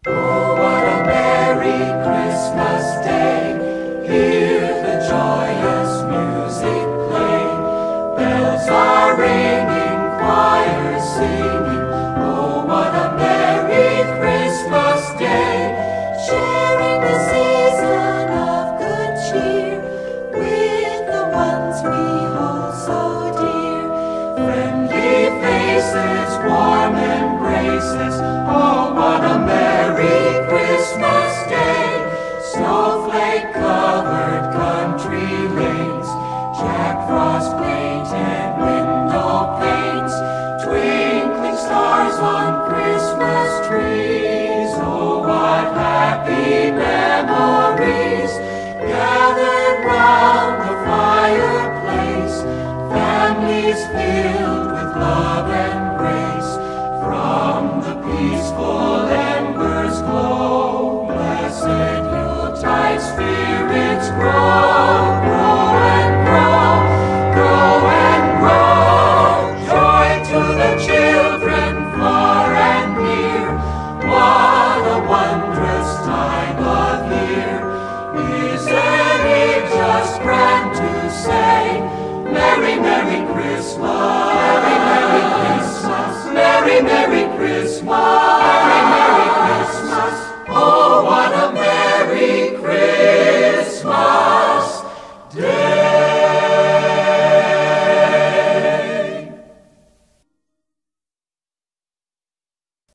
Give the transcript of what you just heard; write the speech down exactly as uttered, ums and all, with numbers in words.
Oh, what a merry Christmas day! Hear the joyous music play. Bells are ringing, choirs singing. Oh, what a merry Christmas day! Sharing the season of good cheer with the ones we hold so dear. Friendly faces, warm embraces.